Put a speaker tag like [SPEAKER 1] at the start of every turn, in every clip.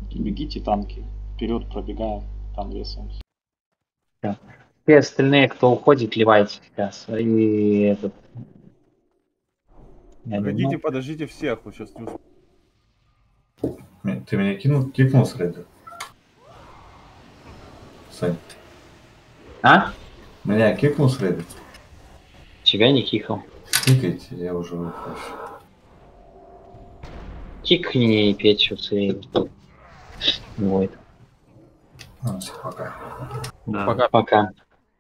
[SPEAKER 1] Бегите, танки. Вперед пробегаем, там рисуемся.
[SPEAKER 2] Все остальные, кто уходит, ливайте сейчас. И этот...
[SPEAKER 3] Погодите, подождите всех, вы сейчас не успеете.
[SPEAKER 4] Ты меня кикнул с рейда? Сань.
[SPEAKER 2] А?
[SPEAKER 4] Меня кикнул с рейда?
[SPEAKER 2] Тебя не кикал.
[SPEAKER 4] Кикайте, я уже выхожу.
[SPEAKER 2] Кикни Петю своей. Вот.
[SPEAKER 4] Все, пока.
[SPEAKER 2] Да, пока.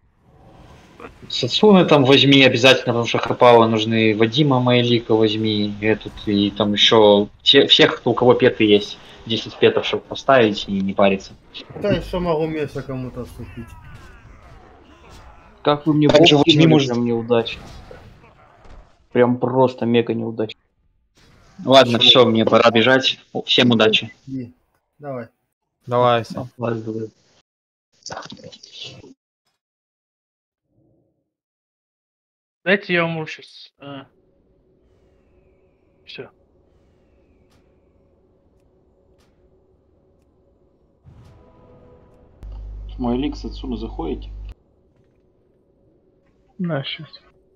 [SPEAKER 2] Сацуны там возьми обязательно, потому что Хапала нужны. Вадима Майлика возьми. Этот, и там еще всех, у кого петы есть. 10 петов, чтобы поставить и не париться.
[SPEAKER 5] Да еще могу место кому-то вступить.
[SPEAKER 6] Как вы мне
[SPEAKER 2] Также
[SPEAKER 6] бог
[SPEAKER 2] возьми,
[SPEAKER 6] кинули,
[SPEAKER 2] может...
[SPEAKER 6] прям неудачно. Прям просто мега неудачно.
[SPEAKER 2] Ладно, все, мне пора бежать. Всем удачи.
[SPEAKER 5] Давай.
[SPEAKER 7] Давай,
[SPEAKER 8] Дайте я ему сейчас. Все.
[SPEAKER 1] Мой лик с отсюда заходите?
[SPEAKER 9] Да, сейчас.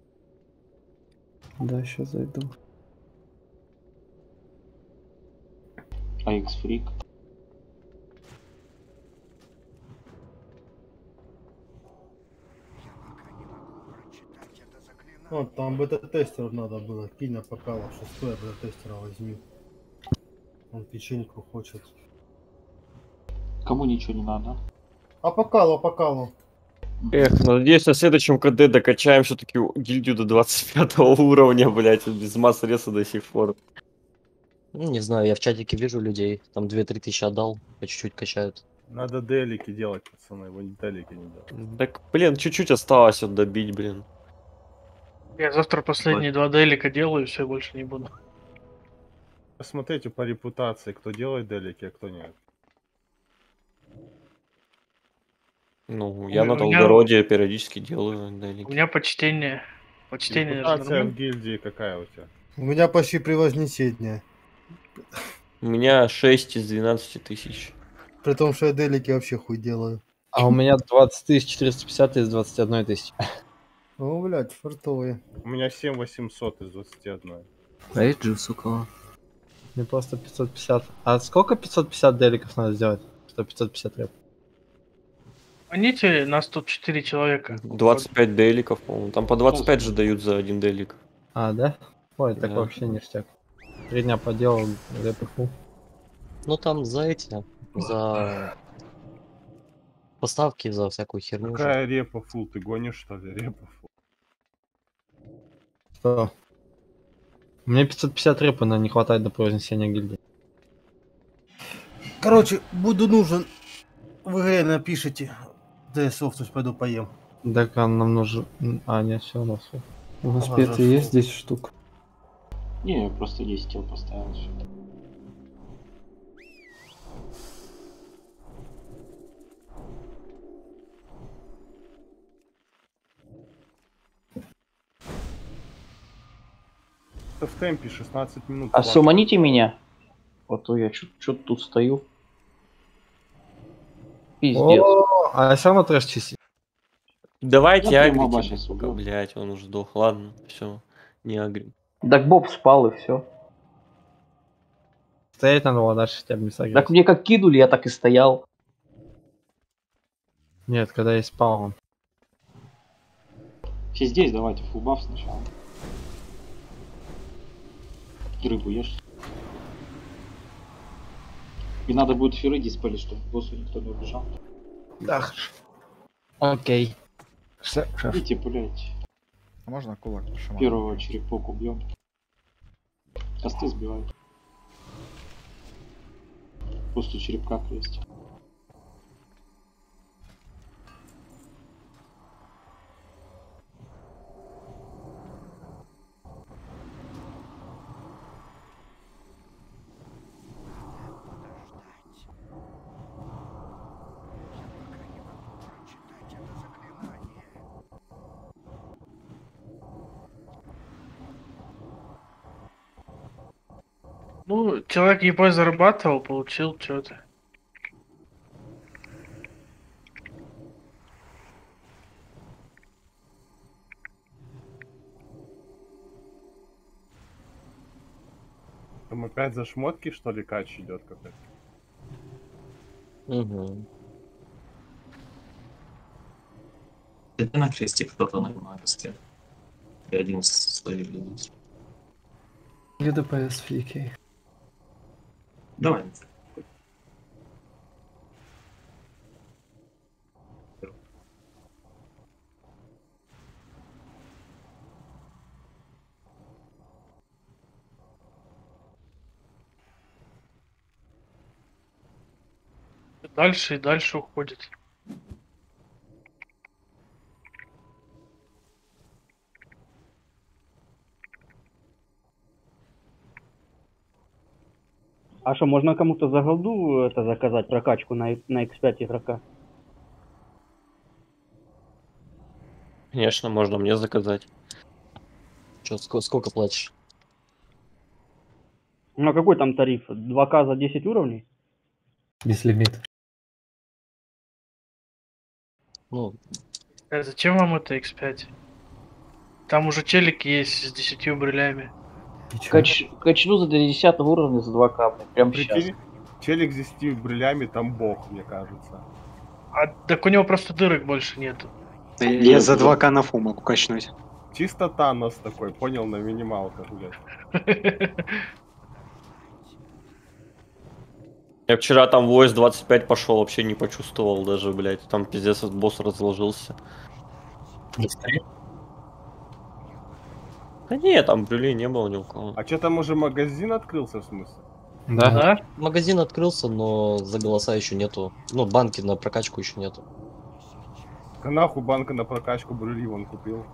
[SPEAKER 9] Да, сейчас зайду.
[SPEAKER 1] AX фрик.
[SPEAKER 5] Вот, там бета-тестер надо было. Кинь на покала, 6-й бета-тестера возьми. Он печеньку хочет.
[SPEAKER 1] Кому ничего не надо?
[SPEAKER 5] А покалу.
[SPEAKER 7] Эх, надеюсь, на следующем КД докачаем все-таки гильдию до 25 уровня, блять, без масс-реса до сих пор.
[SPEAKER 10] Ну, не знаю, я в чатике вижу людей, там 2-3 тысячи отдал, по чуть-чуть качают.
[SPEAKER 3] Надо делики делать, пацаны, вы делики не делаете.
[SPEAKER 7] Так, блин, чуть-чуть осталось вот добить, блин.
[SPEAKER 8] Я завтра последние 2 делика делаю, все, больше не буду.
[SPEAKER 3] Посмотрите по репутации, кто делает делики, а кто нет.
[SPEAKER 7] Ну, я
[SPEAKER 8] У
[SPEAKER 7] на
[SPEAKER 8] меня-
[SPEAKER 7] Долгороде периодически делаю делики.
[SPEAKER 8] У меня почтение. Почтение
[SPEAKER 3] Репутация в
[SPEAKER 8] нормально.
[SPEAKER 3] гильдии какая у тебя?
[SPEAKER 5] У меня почти превознесение.
[SPEAKER 7] У меня 6 из 12 тысяч.
[SPEAKER 5] При том, что я делики вообще хуй делаю.
[SPEAKER 7] А у меня 20 450 из 21 тысячи.
[SPEAKER 5] О, блядь, фартовые.
[SPEAKER 3] У меня 7800 из 21.
[SPEAKER 9] А есть дживс у кого?
[SPEAKER 7] Мне просто 550. А сколько 550 деликов надо сделать? Что 550 реп?
[SPEAKER 8] Звоните, нас тут 4 человека.
[SPEAKER 7] 25 деликов, по-моему. Там по 25 же дают за один делик. А, да? Ой, так
[SPEAKER 10] Да.
[SPEAKER 7] вообще ништяк. 3 дня поделал, репы фу.
[SPEAKER 10] Ну там за эти, за поставки, за всякую херню.
[SPEAKER 3] Какая репа фул? Ты гонишь что ли? Репа фул.
[SPEAKER 7] Что? Мне 550 репа, но не хватает до произнесения гильдии.
[SPEAKER 5] Короче, буду нужен. В игре напишите. ДСов, то есть пойду поем.
[SPEAKER 7] Так а нам нужен... А, нет, все у нас.
[SPEAKER 9] У нас
[SPEAKER 5] Ага,
[SPEAKER 9] петы
[SPEAKER 5] хорошо.
[SPEAKER 9] есть 10 штук.
[SPEAKER 1] Не, я просто 10 тел поставил. Всё.
[SPEAKER 3] Это в темпе 16 минут.
[SPEAKER 6] А
[SPEAKER 3] хватит.
[SPEAKER 6] суманите меня. А то я что-то тут стою. Пиздец.
[SPEAKER 7] О, а все равно трэш чистить. Давайте
[SPEAKER 1] Я
[SPEAKER 7] агрите.
[SPEAKER 1] прямо сейчас убил.
[SPEAKER 7] Блять, он уже сдох. Ладно, все. Не агрим.
[SPEAKER 6] Так Боб спал и все.
[SPEAKER 7] Стоять надо было дальше, хотя бы не сагрить.
[SPEAKER 6] Так мне как кинули, я так и стоял.
[SPEAKER 7] Нет, когда я спал он.
[SPEAKER 1] Все здесь, давайте фулбаф сначала. И рыбу ешь. И надо будет фиры диспалить, чтобы к боссу никто не убежал.
[SPEAKER 7] Да, хорошо. Окей.
[SPEAKER 1] Идите, блять.
[SPEAKER 11] А можно кулак шамана?
[SPEAKER 1] Первого черепок убьем. Косты сбивают. После черепка есть.
[SPEAKER 8] Ну, человек ебой зарабатывал, получил что-то.
[SPEAKER 3] Там опять за шмотки, что ли, кач идет какой-то?
[SPEAKER 10] Угу.
[SPEAKER 12] Это на кресте кто-то нормально стоит. И один из своих людей.
[SPEAKER 9] Где ДПС фики?
[SPEAKER 12] Давай.
[SPEAKER 8] Дальше и дальше уходит.
[SPEAKER 13] А что, можно кому-то за голду это заказать, прокачку на X5 игрока?
[SPEAKER 7] Конечно, можно мне заказать.
[SPEAKER 10] Чё, сколько платишь?
[SPEAKER 13] Ну а какой там тариф? 2К за 10 уровней?
[SPEAKER 9] Без лимита.
[SPEAKER 10] Ну,
[SPEAKER 8] Зачем вам это X5? Там уже челик есть с 10 брилями.
[SPEAKER 6] Качну за 10 уровня за 2К, блядь, прям сейчас.
[SPEAKER 3] Прикинь, челик с 10 брилями, там бог, мне кажется.
[SPEAKER 8] А так у него просто дырок больше нету.
[SPEAKER 14] Я за 2К на фу могу качнуть.
[SPEAKER 3] Чисто Танос такой, понял, на минималках, блядь.
[SPEAKER 7] Я вчера там в ОС 25 пошел, вообще не почувствовал даже, блядь. Там пиздец босс разложился. Да не, там брюлей не было ни у кого.
[SPEAKER 3] А что там уже магазин открылся, в смысле?
[SPEAKER 10] да. Магазин открылся, но за голоса еще нету. Ну, банки на прокачку еще нету.
[SPEAKER 3] Да нахуй банка на прокачку брюли вон купил.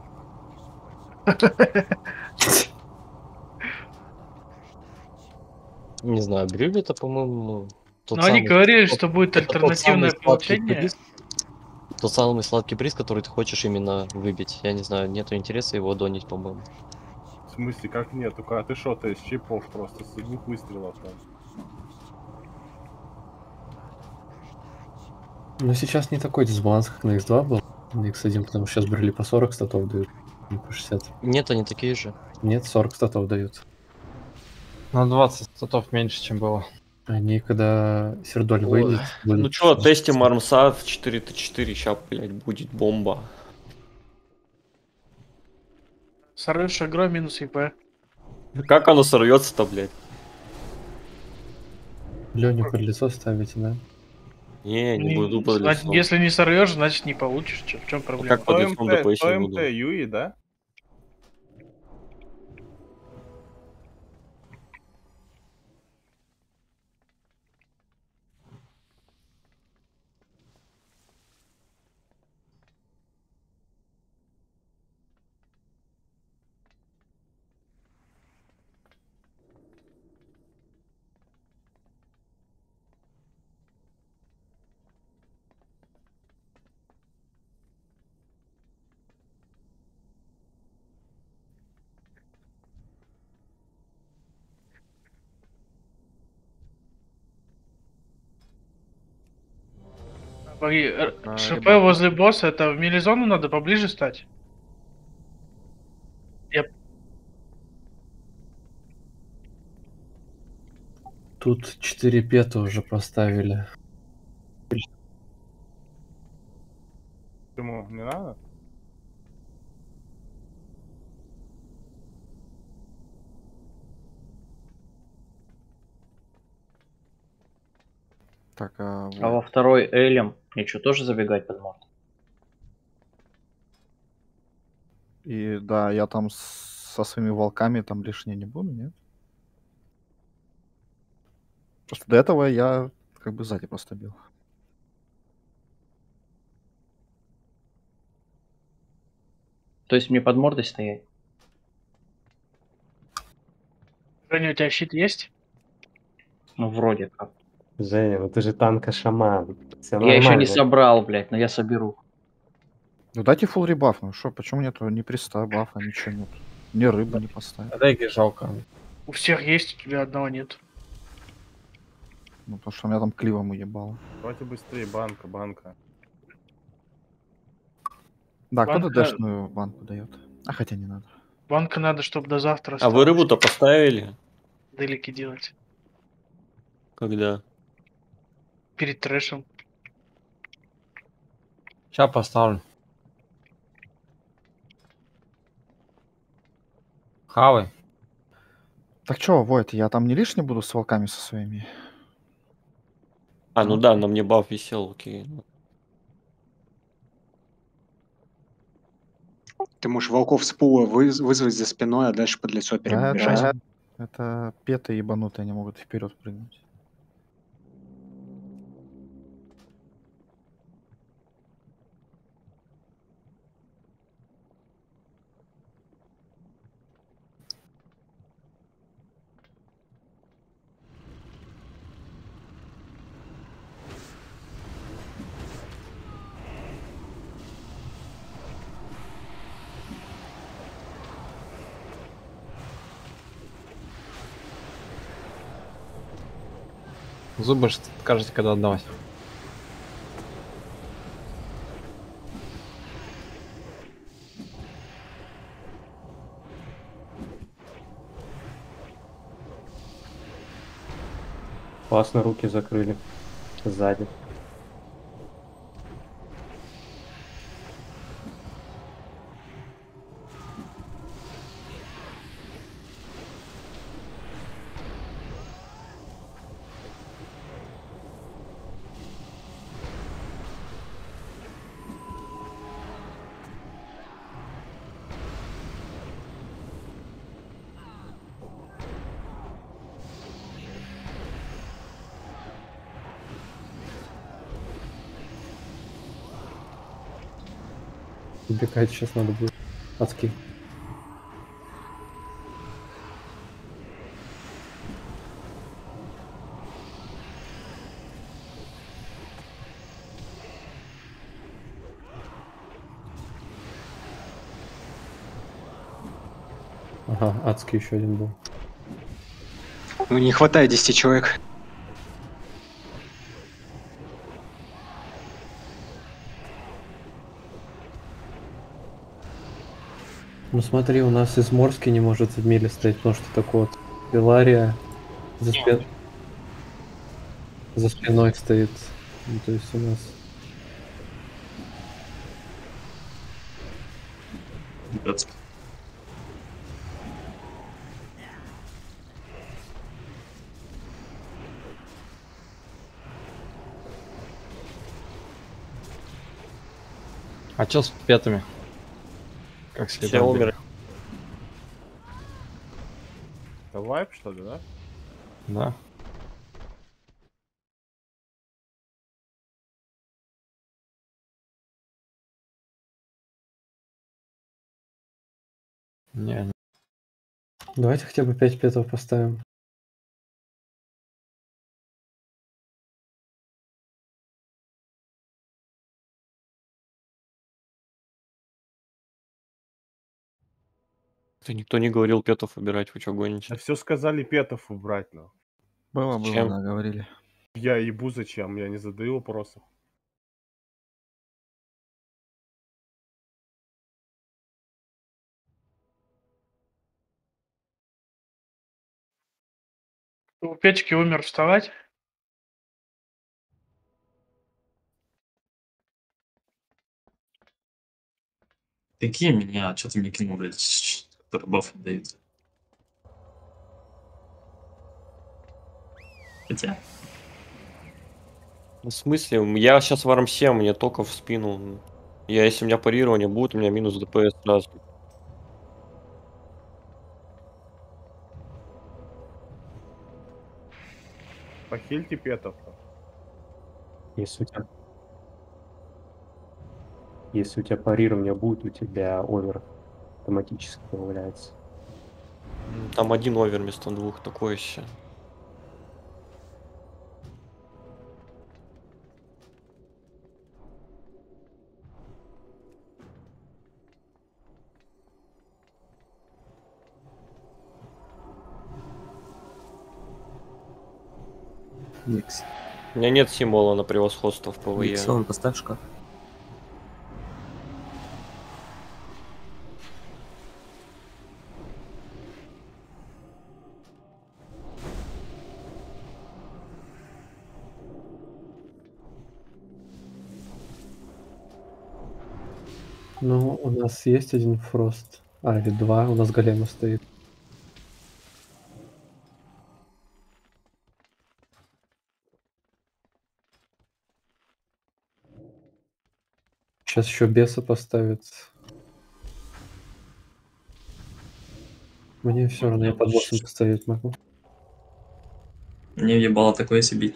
[SPEAKER 10] Не знаю, брюли это, по-моему,
[SPEAKER 8] Но они говорили, что будет альтернативное получение.
[SPEAKER 10] Тот самый сладкий приз, который ты хочешь именно выбить. Я не знаю, нету интереса его донить, по-моему.
[SPEAKER 3] В смысле, как нету? А ты шо, ты из чипов просто с одних выстрелов там.
[SPEAKER 9] Ну сейчас не такой дисбаланс, как на X2 был. На X1, потому что сейчас брали по 40 статов дают, не по 60.
[SPEAKER 10] Нет, они такие же.
[SPEAKER 9] Нет, 40 статов дают.
[SPEAKER 15] На 20 статов меньше, чем было.
[SPEAKER 9] Они, когда Сердоль выйдет...
[SPEAKER 7] Ну чё, тестим Армса в 4-4, сейчас, блядь, будет бомба.
[SPEAKER 8] Сорвешь игру минус ИП.
[SPEAKER 7] Как оно сорвется-то, блядь?
[SPEAKER 9] Леню под лицо ставите, да?
[SPEAKER 7] Не буду под лицом.
[SPEAKER 8] Если не сорвешь, значит не получишь. В чем проблема?
[SPEAKER 7] Как под лицом ДПС не буду?
[SPEAKER 3] МТ Юи, да? ШП возле босса, это в милизону надо поближе стать?
[SPEAKER 9] Тут 4 пета уже поставили.
[SPEAKER 3] Почему? Не надо?
[SPEAKER 11] Так,
[SPEAKER 6] А во второй Элем мне что, тоже забегать под морд?
[SPEAKER 11] И да, я там со своими волками там лишнее не буду, нет? Просто до этого я как бы сзади просто бил.
[SPEAKER 6] То есть мне под мордой стоять?
[SPEAKER 8] Женя, у тебя щит есть?
[SPEAKER 6] Ну, вроде как.
[SPEAKER 15] Женя, ну ты же танка-шаман.
[SPEAKER 6] Я еще не собрал, блядь, но я соберу.
[SPEAKER 11] Ну дайте full ребаф, ну что, почему нету ни приста бафа, ничего нет. Ни рыбы не поставить.
[SPEAKER 15] Реги жалко.
[SPEAKER 8] У всех есть, у тебя одного нет.
[SPEAKER 11] Ну потому что у меня там кливом уебало.
[SPEAKER 3] Давайте быстрее, банка.
[SPEAKER 11] Да, кто-то
[SPEAKER 8] Банка-
[SPEAKER 11] дэшную банку дает. А хотя не надо.
[SPEAKER 8] Банка надо, чтобы до завтра
[SPEAKER 7] А вы рыбу-то поставили?
[SPEAKER 8] делики делать.
[SPEAKER 7] Когда?
[SPEAKER 8] Перед трэшем.
[SPEAKER 15] Сейчас поставлю. Хавай.
[SPEAKER 11] Так чё, Войт, я там не лишний буду с волками со своими?
[SPEAKER 7] А, ну да, на мне баф висел, окей.
[SPEAKER 14] Ты можешь волков с пула вызвать за спиной, а дальше под лицо
[SPEAKER 11] Да,
[SPEAKER 14] перебежать.
[SPEAKER 11] это петы ебанутые, они могут вперед прыгнуть.
[SPEAKER 15] Зубы скажете, когда отдавать.
[SPEAKER 9] Классно руки закрыли. Сзади. Убегать сейчас надо будет. Адский. Ага, адский еще один был.
[SPEAKER 14] Ну не хватает 10 человек.
[SPEAKER 9] Ну смотри, у нас Изморский не может в миле стоять, потому что такой вот Белария за спиной стоит. Ну, то есть у нас...
[SPEAKER 15] А чё с петами? Как
[SPEAKER 7] Все
[SPEAKER 15] следом
[SPEAKER 7] умерли.
[SPEAKER 3] Это вайп, что ли, да?
[SPEAKER 15] Да. Не.
[SPEAKER 9] Давайте хотя бы 5 петов поставим.
[SPEAKER 7] Это никто не говорил петов убирать, вы что гоните?
[SPEAKER 3] Да все сказали петов убрать, ну.
[SPEAKER 11] Было,
[SPEAKER 7] Зачем?
[SPEAKER 11] да, говорили.
[SPEAKER 3] Я ебу зачем, я не задаю вопросов.
[SPEAKER 8] У печки умер, вставать.
[SPEAKER 12] Какие меня? Что ты мне кинул, блядь, который баф дают? Хотя...
[SPEAKER 7] В смысле? Я сейчас в армсе, мне только в спину. Если у меня парирование будет, у меня минус ДПС сразу.
[SPEAKER 3] Похильте петов.
[SPEAKER 9] Если у тебя парирование будет, у тебя овер автоматически появляется.
[SPEAKER 7] Там один овер вместо двух, такое еще. У меня нет символа на превосходство в ПВЕ.
[SPEAKER 10] Иксон, поставь шкаф.
[SPEAKER 9] Ну, у нас есть один фрост. Или два, у нас голема стоит. Сейчас еще беса поставят. Мне все равно, я под боссом постоять могу.
[SPEAKER 12] Мне въебало такое себе.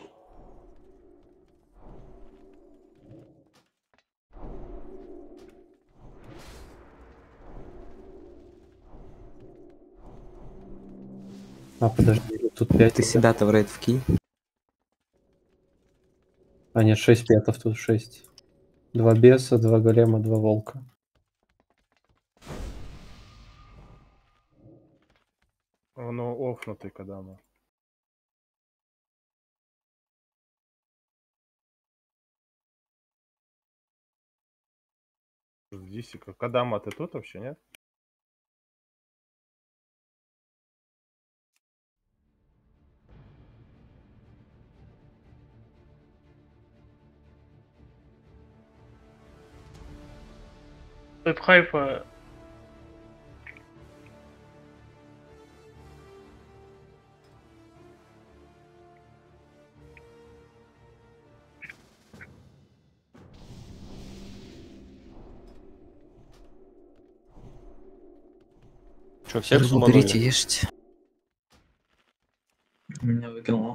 [SPEAKER 9] Подожди, тут 5.
[SPEAKER 16] Ты себя-то в рейд вкинь.
[SPEAKER 9] Нет, 6 петов, тут 6. 2 беса, 2 голема, 2 волка.
[SPEAKER 3] Ну, офнутый Кадама. Дисика. Кадама, ты тут вообще, нет?
[SPEAKER 8] Веб-хайпа.
[SPEAKER 7] Что, всех
[SPEAKER 16] Рыбу
[SPEAKER 7] суманули?
[SPEAKER 16] берите, ешьте.
[SPEAKER 12] Меня выкинуло.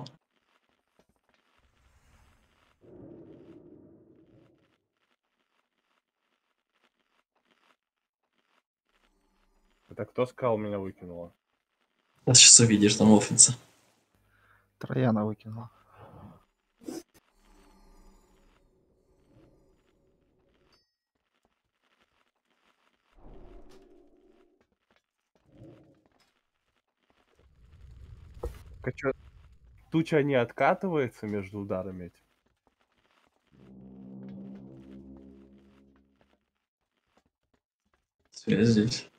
[SPEAKER 3] Это кто сказал, меня выкинуло?
[SPEAKER 12] Сейчас увидишь, там офнется.
[SPEAKER 11] Трояна выкинула.
[SPEAKER 3] Туча не откатывается между ударами этим?
[SPEAKER 12] Связь здесь.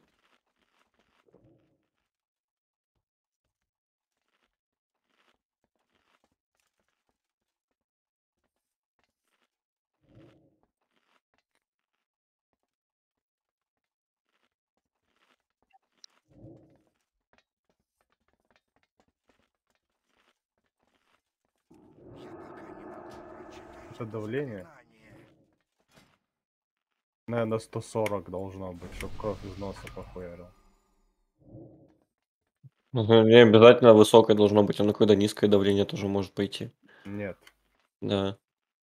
[SPEAKER 3] Это давление? Наверное, 140 должно быть, чтобы кровь из носа похуярил.
[SPEAKER 7] Не обязательно высокое должно быть, оно когда низкое давление тоже может пойти.
[SPEAKER 3] Нет.
[SPEAKER 7] Да.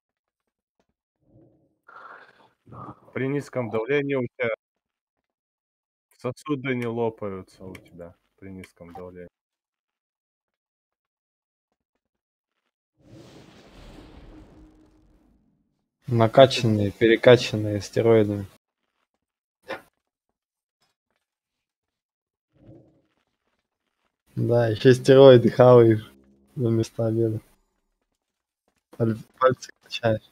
[SPEAKER 3] При низком давлении у тебя сосуды не лопаются у тебя при низком давлении.
[SPEAKER 15] Накачанные, перекачанные стероидами. Да, еще стероиды хаваешь вместо обеда. Пальцы качаешь.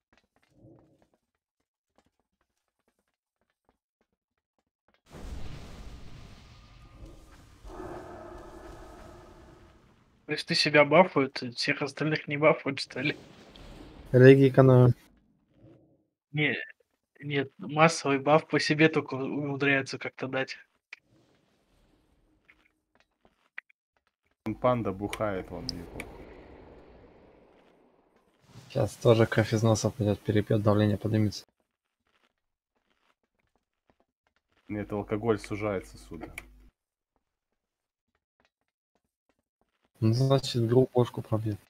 [SPEAKER 8] То есть ты себя бафуют, всех остальных не бафуют, что ли?
[SPEAKER 15] Реги экономим.
[SPEAKER 8] Не, нет, массовый баф по себе только умудряются как-то дать.
[SPEAKER 3] Панда бухает, вон его.
[SPEAKER 15] Сейчас тоже кровь из носа пойдет, перепьет, давление поднимется.
[SPEAKER 3] Нет, алкоголь сужает сосуды.
[SPEAKER 15] Ну, значит, грубо бошку пробьет.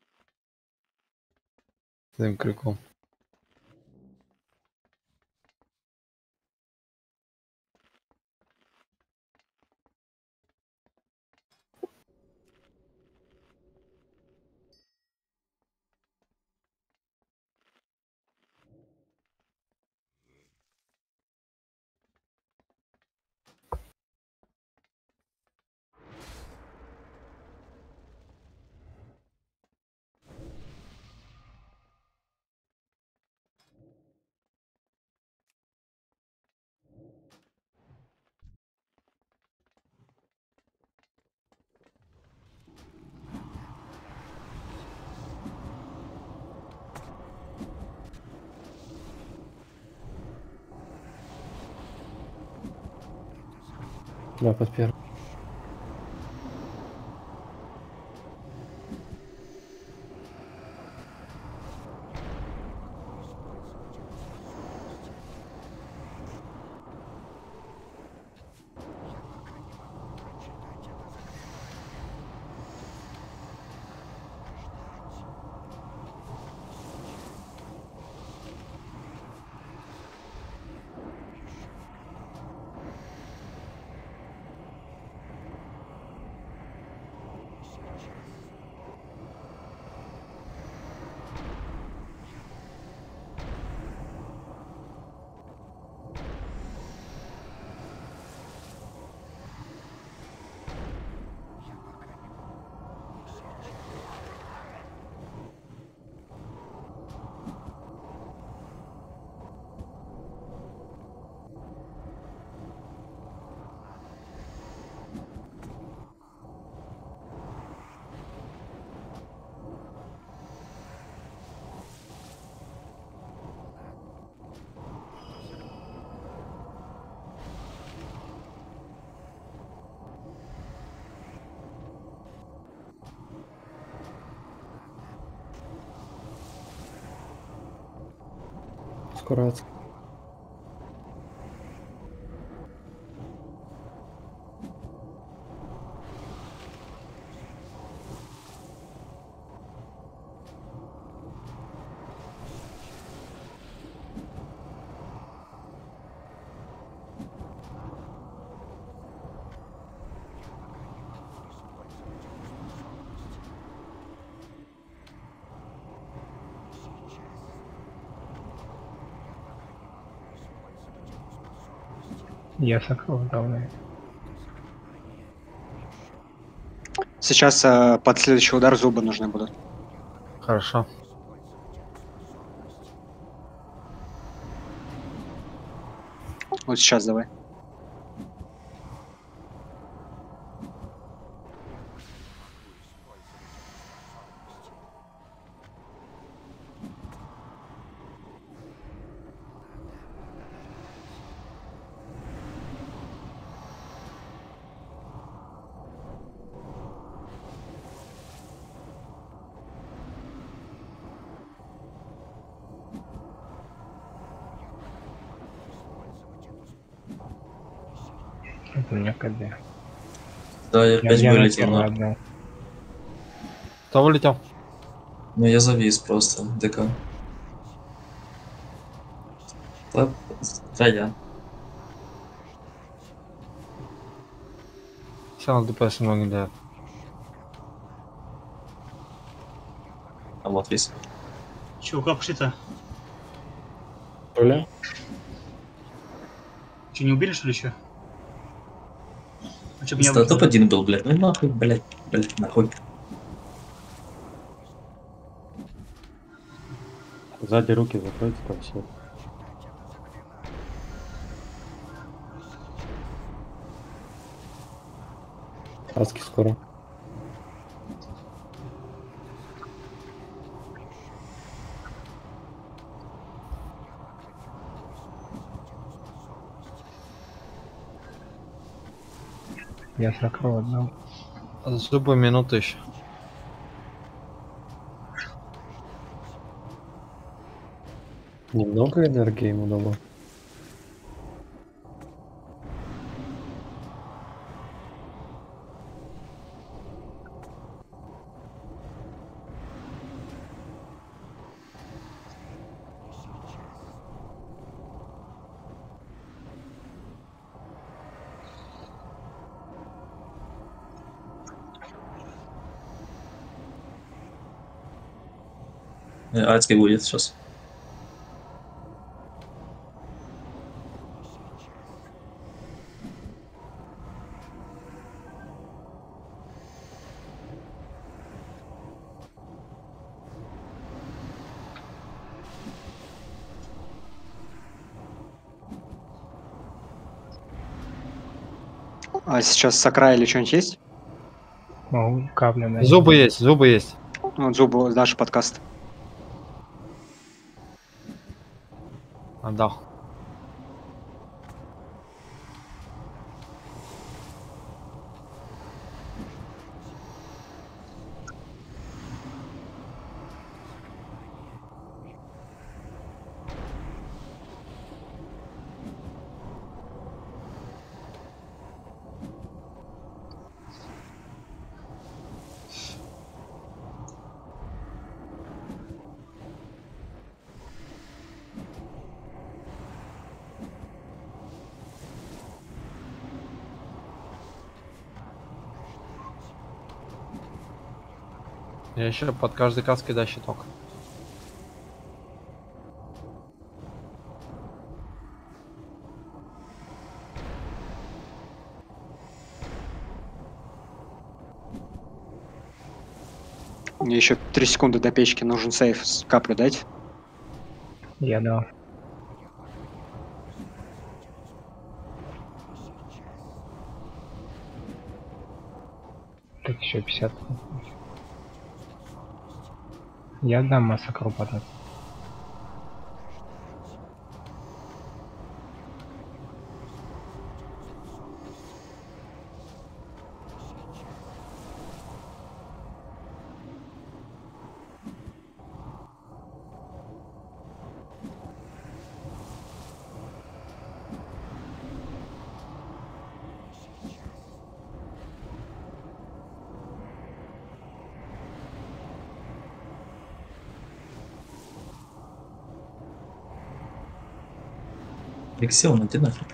[SPEAKER 15] Своим крюком.
[SPEAKER 9] Да, под первым. Скоро.
[SPEAKER 16] Я сокрыл давно.
[SPEAKER 14] Сейчас под следующий удар зубы нужны будут.
[SPEAKER 15] Хорошо.
[SPEAKER 14] Вот сейчас давай.
[SPEAKER 16] Это у меня КД.
[SPEAKER 12] Да, я опять вылетел.
[SPEAKER 16] на
[SPEAKER 12] Но...
[SPEAKER 16] одну.
[SPEAKER 15] Кто вылетел?
[SPEAKER 12] Ну я завис просто, ДК. Да, я.
[SPEAKER 15] Все на ДПС много не.
[SPEAKER 12] А вот вис.
[SPEAKER 17] Чё, как пошли-то?
[SPEAKER 9] Оля?
[SPEAKER 17] Че, не убили, что ли, еще? А чё, меня
[SPEAKER 12] Да, топ-1 был, блядь. Ну нахуй, блядь, нахуй.
[SPEAKER 13] Сзади руки закройте, там все.
[SPEAKER 9] Аски скоро.
[SPEAKER 16] Я сокрыл одну.
[SPEAKER 15] Зубы минуты еще.
[SPEAKER 9] Немного энергии ему дало.
[SPEAKER 12] Адский будет сейчас.
[SPEAKER 14] А сейчас сакра или что-нибудь есть?
[SPEAKER 16] Могу каплю на.
[SPEAKER 15] Зубы есть, зубы есть.
[SPEAKER 14] Вот зубы, наш подкаст.
[SPEAKER 15] Отдал. Я еще под каждый каст кидаю щиток.
[SPEAKER 14] Мне еще 3 секунды до печки, нужен сейф. Каплю дать.
[SPEAKER 16] Я дал. Так еще 50. Я дам массакру потом.
[SPEAKER 12] Алексей, иди нафиг.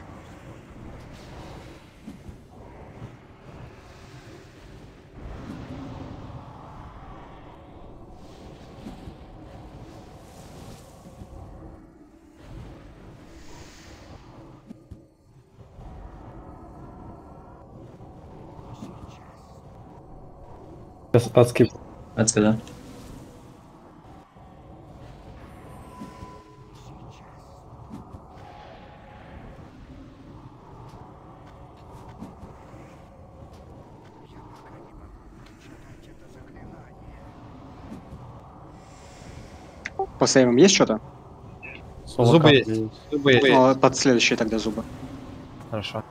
[SPEAKER 9] Сейчас адский.
[SPEAKER 12] Адский, да.
[SPEAKER 14] По сейвам есть что-то?
[SPEAKER 15] Зубы есть. Зубы есть.
[SPEAKER 14] Ну, под следующие тогда зубы.
[SPEAKER 15] Хорошо.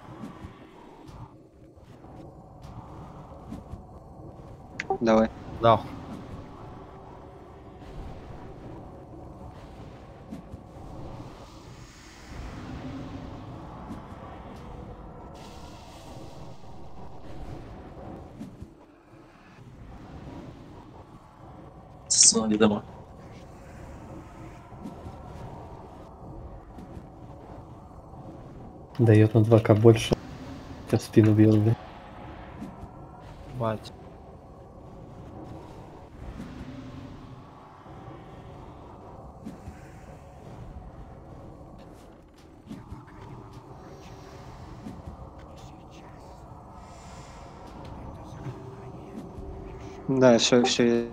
[SPEAKER 14] Давай.
[SPEAKER 15] Да.
[SPEAKER 12] Снова дома.
[SPEAKER 9] Дает на 2К больше. Тебя в спину бьет, да?
[SPEAKER 15] Бать.
[SPEAKER 14] Да, все.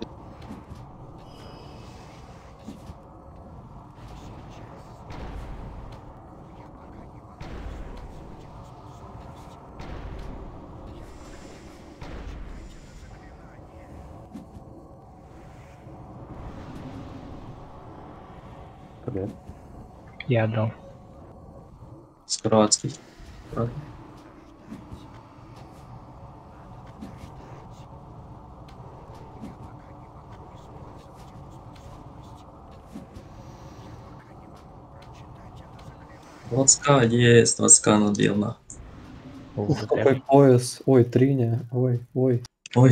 [SPEAKER 16] Я отдал.
[SPEAKER 12] Скороватский. Двадцка есть, 20 набил на.
[SPEAKER 9] Какой пояс? Ой, Триня. Ой.
[SPEAKER 12] Ой.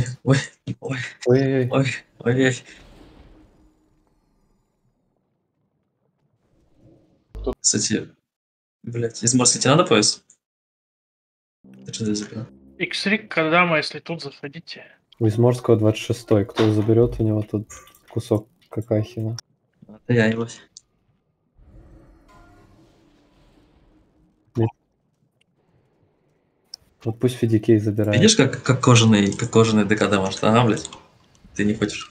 [SPEAKER 12] Кстати, блять, из Морски тебе надо пояс? Ты что здесь забил?
[SPEAKER 8] Иксрик, когда мы, если тут заходите?
[SPEAKER 9] У Изморского 26-й. Кто заберет у него тут кусок какахина?
[SPEAKER 12] Это я его.
[SPEAKER 9] Вот пусть Фидикей забирает.
[SPEAKER 12] Видишь, как кожаный ДК может, ага, блять? Ты не хочешь.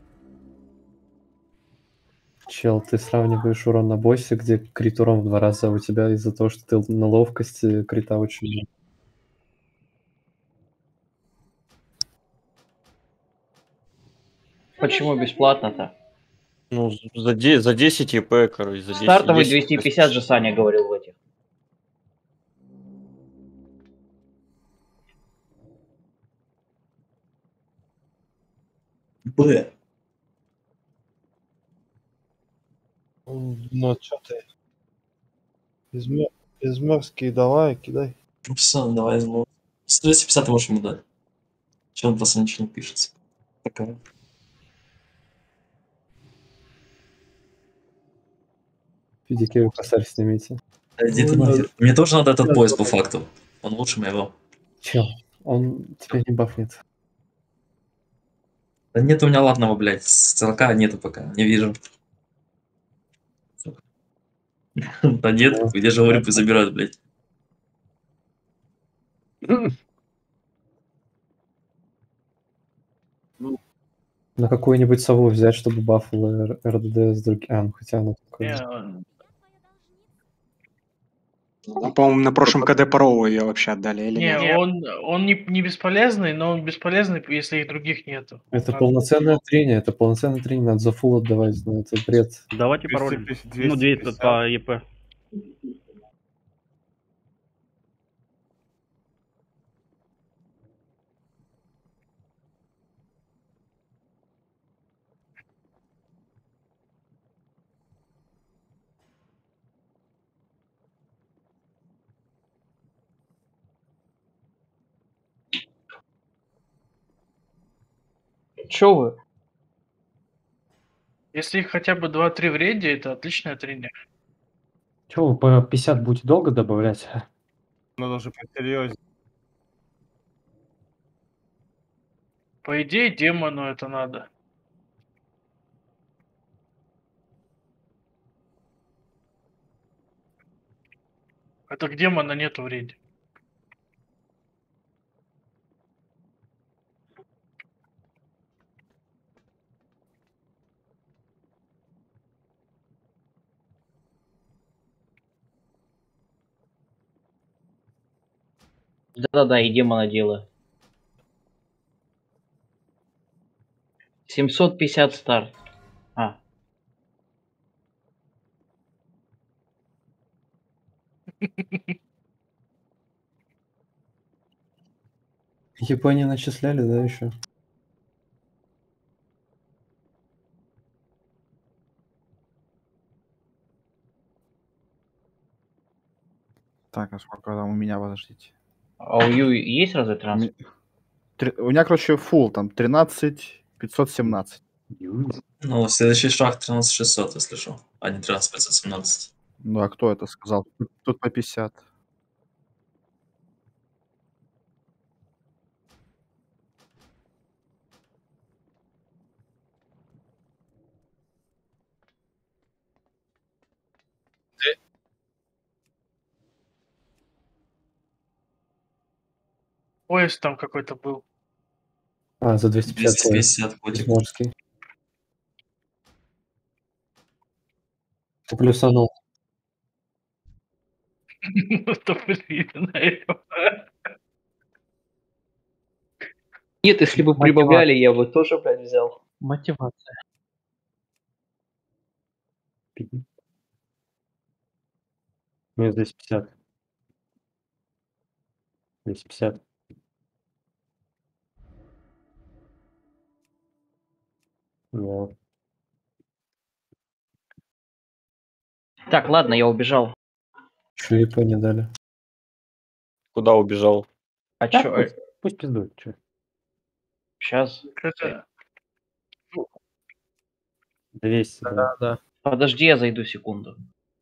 [SPEAKER 9] Чел, ты сравниваешь урон на боссе, где крит урон в 2 раза, а у тебя из-за того, что ты на ловкости крита очень много.
[SPEAKER 6] Почему бесплатно-то?
[SPEAKER 7] Ну, за 10 ЕП, короче, за 10.
[SPEAKER 6] Стартовый 250 же Саня говорил в этих.
[SPEAKER 12] Б.
[SPEAKER 3] Ну, что ты? Измерский давай, кидай.
[SPEAKER 12] Ну все, давай возьму. 250 можешь ему дать. Че он просто ничего не пишется. Такая.
[SPEAKER 9] Фидикею косарь снимите.
[SPEAKER 12] Иди ты нахер. Мне тоже надо этот пояс по факту. Он лучше моего.
[SPEAKER 9] Чел, он тебя не бафнет.
[SPEAKER 12] Да нет у меня ладного, блядь. Стрелка нету пока. Не вижу. Да нет, где же рыбы забирают, блядь.
[SPEAKER 9] На какую-нибудь сову взять, чтобы баффало РДД с другим... А, ну хотя оно такое...
[SPEAKER 14] Ну, по-моему, на прошлом КД Парову ее вообще отдали, или
[SPEAKER 8] Не,
[SPEAKER 14] нет?
[SPEAKER 8] он не бесполезный, но он бесполезный, если их других нету.
[SPEAKER 9] Это полноценное трение, надо за фул отдавать, но это бред.
[SPEAKER 13] Давайте пароль.
[SPEAKER 3] 250.
[SPEAKER 13] Ну, 200 по ЕП.
[SPEAKER 6] Чё вы?
[SPEAKER 8] Если их хотя бы 2-3 в рейде, это отличное трение.
[SPEAKER 9] Чё, вы по 50 будете долго добавлять?
[SPEAKER 3] Надо же посерьезнее.
[SPEAKER 8] По идее, демону это надо. Это к демона нету в рейде.
[SPEAKER 6] Да-да-да, и демона делаю. 750 старт. А.
[SPEAKER 9] Японию начисляли, да, еще?
[SPEAKER 11] Так, а сколько там у меня, подождите?
[SPEAKER 6] А у Ю есть разве транспорт?
[SPEAKER 11] У меня, короче, фул, там 13 517.
[SPEAKER 12] Ну, следующий шаг 13600, если что. А не 13517.
[SPEAKER 11] Ну, а кто это сказал? Тут по 50.
[SPEAKER 8] Поезд там какой-то был.
[SPEAKER 9] А, за 250.
[SPEAKER 12] 250 котик.
[SPEAKER 9] Морский. Ты плюсанул.
[SPEAKER 8] Это блин.
[SPEAKER 6] Нет, если бы прибавляли, я бы тоже, блядь, взял.
[SPEAKER 9] Мотивация. Минус 250. 250. Вот.
[SPEAKER 6] Так, ладно, я убежал.
[SPEAKER 9] Чё ИП не дали?
[SPEAKER 7] Куда убежал?
[SPEAKER 6] А
[SPEAKER 9] Да,
[SPEAKER 6] чё?
[SPEAKER 9] пусть пиздует, чё.
[SPEAKER 6] Сейчас.
[SPEAKER 8] Это...
[SPEAKER 9] 200, да.
[SPEAKER 15] Да.
[SPEAKER 6] Подожди, я зайду секунду.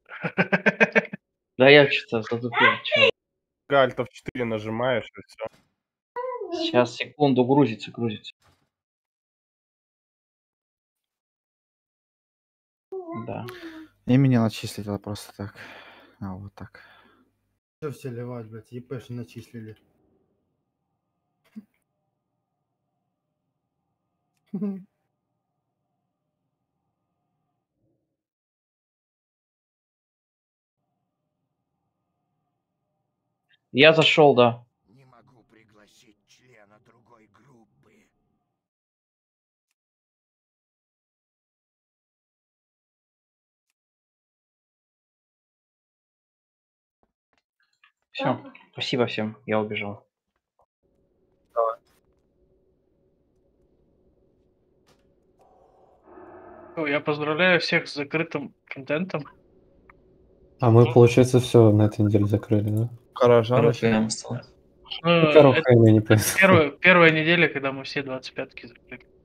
[SPEAKER 6] Да я что-то затупил. Чё?
[SPEAKER 3] Альтов 4 нажимаешь и все.
[SPEAKER 6] Сейчас, секунду, грузится. Да.
[SPEAKER 11] И меня начислить это просто так. А, вот так.
[SPEAKER 5] Все все ливать, блядь, ЕПши начислили.
[SPEAKER 6] Я зашел, да.
[SPEAKER 18] Не могу пригласить члена другой группы.
[SPEAKER 6] Все. Спасибо всем. Я убежал.
[SPEAKER 8] Я поздравляю всех с закрытым контентом.
[SPEAKER 9] А мы, получается, все на этой неделе закрыли, да?
[SPEAKER 7] Горожан.
[SPEAKER 8] Ну,
[SPEAKER 9] не понял.
[SPEAKER 8] первая неделя, когда мы все 25-ки закрыли.